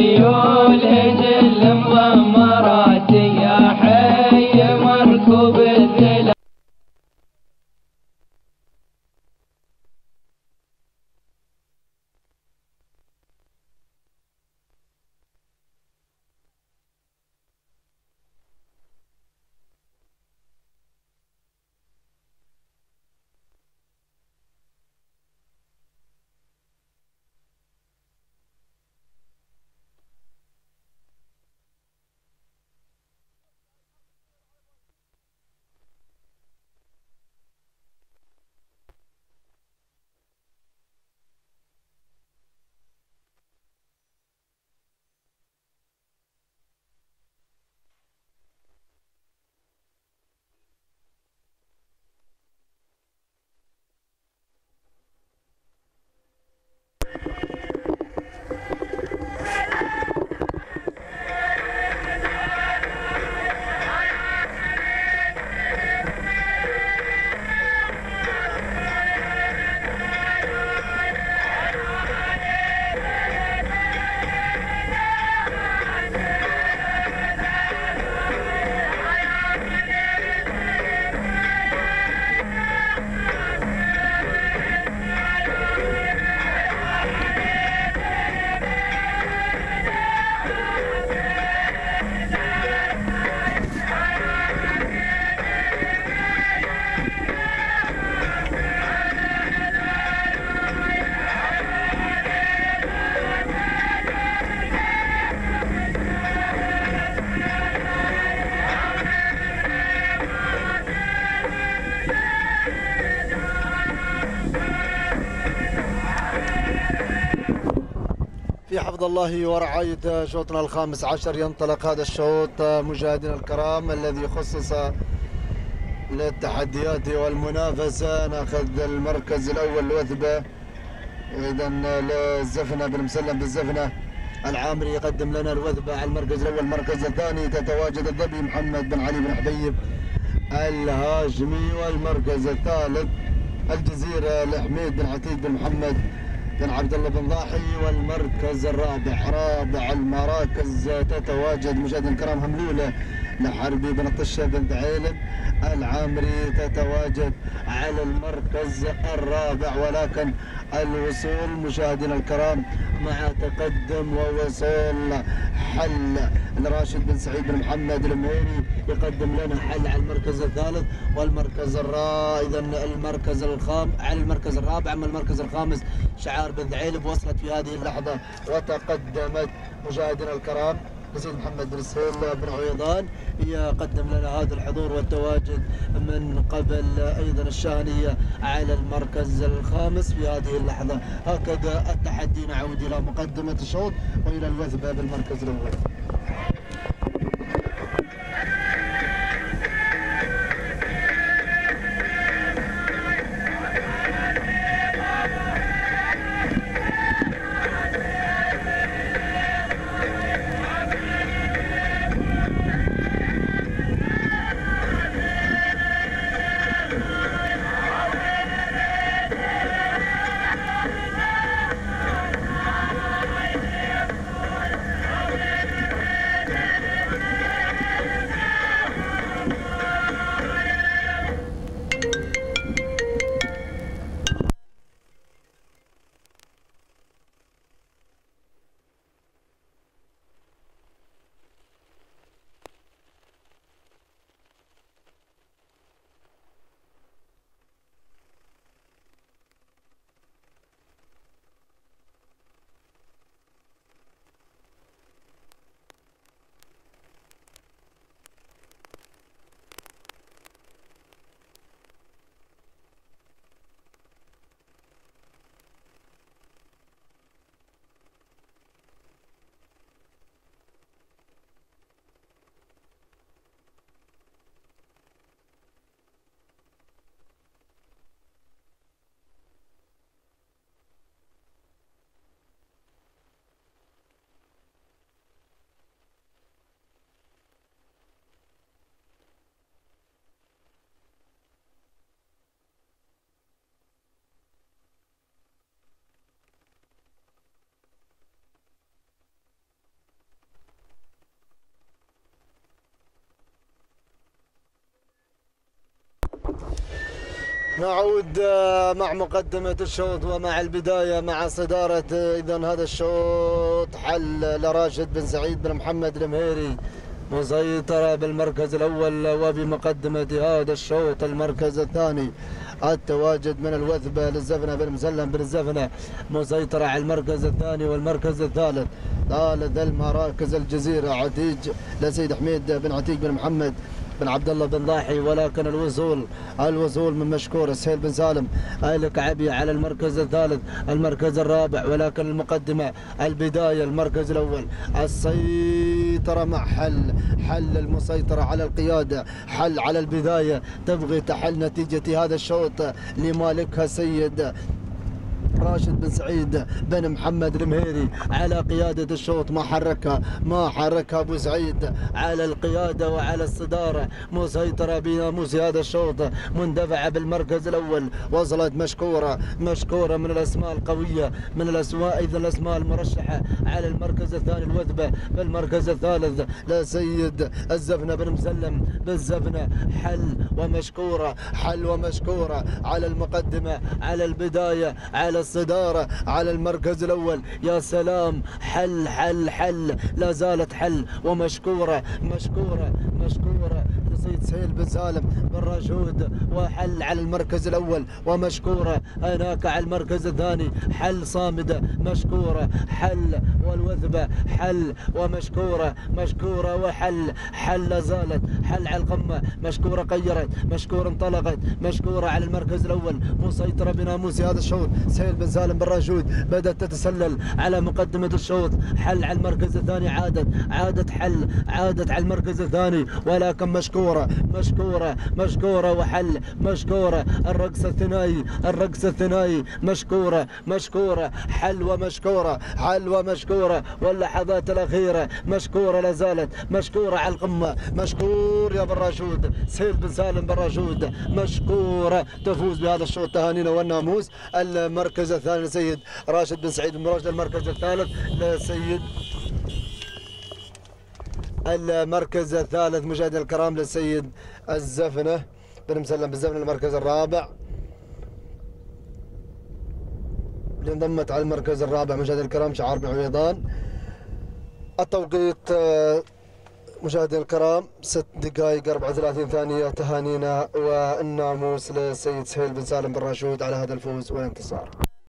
خيول هجل مضمرات يا حي مركوب الذلال. في حفظ الله ورعاية شوطنا الخامس عشر ينطلق هذا الشوط مشاهدينا الكرام الذي خصص للتحديات والمنافسة. ناخذ المركز الأول الوثبة إذا للزفنة بن مسلم بالزفنة العامري يقدم لنا الوثبة على المركز الأول. المركز الثاني تتواجد الظبي محمد بن علي بن حبيب الهاشمي. والمركز الثالث الجزيرة لحميد بن عتيق بن محمد بن عبد الله بن ضاحي. والمركز الرابع رابع المراكز تتواجد مشاهدينا الكرام هملولة لحربي بن طشة بن ثعيلب العامري تتواجد على المركز الرابع. ولكن الوصول مشاهدينا الكرام مع تقدم ووصول حل لراشد بن سعيد بن محمد المهيري يقدم لنا حل على المركز الثالث. والمركز اذا المركز على المركز الرابع. اما المركز الخامس شعار بن ثعيلب وصلت في هذه اللحظه وتقدمت مشاهدينا الكرام يزيد محمد بن سهيل بن عويضان يقدم لنا هذا الحضور والتواجد من قبل ايضا الشاهنيه على المركز الخامس في هذه اللحظه. هكذا التحدي. نعود الى مقدمه الشوط والى الوثبه بالمركز الاول. نعود مع مقدمة الشوط ومع البداية مع صدارة إذن هذا الشوط حل لراشد بن سعيد بن محمد المهيري، مسيطرة بالمركز الأول وبمقدمة هذا الشوط. المركز الثاني التواجد من الوثبة للزفنة بن مسلم بن الزفنة، مسيطرة على المركز الثاني والمركز الثالث. ثالث المراكز الجزيرة عتيج لسيد حميد بن عتيق بن محمد بن عبد الله بن ضاحي، ولكن الوصول من مشكور سهيل بن سالم الكعبي على المركز الثالث. المركز الرابع ولكن المقدمة البداية المركز الأول. السيطرة مع حل المسيطرة على القيادة، حل على البداية، تبغي تحل نتيجة هذا الشوط لمالكها سيد راشد بن سعيد بن محمد المهيري على قيادة الشوط. ما حركها أبو سعيد على القيادة وعلى الصدارة، مسيطرة بناموس هذا الشوط، مندفعة بالمركز الأول. وصلت مشكورة من الأسماء القوية، من الأسماء المرشحة على المركز الثاني الوثبة. بالمركز الثالث لسيد الزفنة بن مسلم بالزفنة، حل ومشكورة على المقدمة، على البداية، على الصدارة، على المركز الأول. يا سلام، حل لا زالت حل ومشكورة لسيد سهيل بن سالم بن راشود، وحل على المركز الأول ومشكورة هناك على المركز الثاني. حل صامدة مشكورة، حل والوثبة حل ومشكورة وحل لا زالت حل على القمة. مشكورة غيرت، مشكورة انطلقت، مشكورة على المركز الأول، مسيطرة بناموس هذا الشوط. سهيل بن سالم بن راشود بدأت تتسلل على مقدمة الشوط. حل على المركز الثاني، عادت على المركز الثاني، ولكن مشكورة وحل مشكورة. الرقص الثنائي مشكورة حل ومشكورة واللحظات الأخيرة مشكورة لا زالت مشكورة على القمة. مشكور يا بن راشود، سهيل بن سالم بن راشود، مشكورة تفوز بهذا الشوط. تهانينا والناموس. المركز الثاني لسيد راشد بن سعيد بن راشد. المركز الثالث لسيد المركز الثالث مشاهدينا الكرام للسيد الزفنة بن مسلم بالزفنة. المركز الرابع اللي انضمت على المركز الرابع مشاهدينا الكرام شعار بن عويضان. التوقيت مشاهدينا الكرام 6 دقائق 34 ثانية. تهانينا والناموس للسيد سهيل بن سالم بن راشود على هذا الفوز والانتصار.